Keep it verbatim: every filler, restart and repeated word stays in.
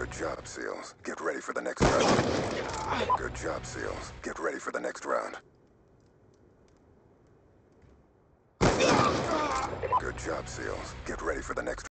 Good job, SEALs. Get ready for the next round. Good job, SEALs. Get ready for the next round. Good job, SEALs. Get ready for the next round.